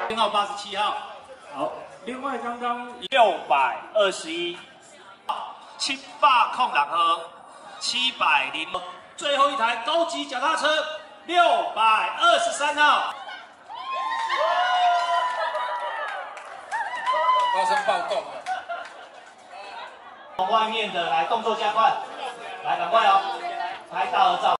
编号87号。 好，另外刚刚 621，706号，700。最后一台高级脚踏车623号。 发生暴动了。 从外面的来动作加快，来赶快哦，拍大合照。